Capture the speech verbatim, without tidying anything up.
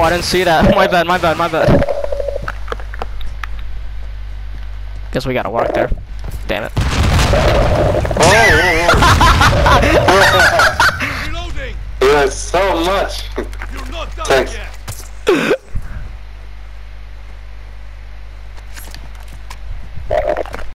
I didn't see that. My bad, my bad, my bad. Guess we gotta walk there. Damn it. Reloading. You have so much. You're not done Thanks. yet.